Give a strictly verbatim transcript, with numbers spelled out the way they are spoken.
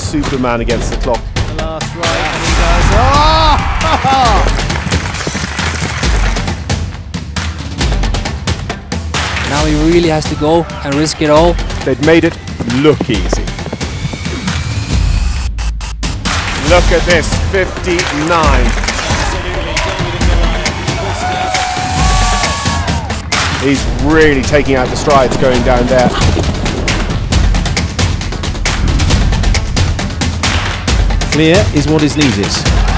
Superman against the clock. The last right, and he does. Oh! Now he really has to go and risk it all. They'd made it look easy. Look at this, fifty-nine. He's really taking out the strides going down there. Clear is what is needed.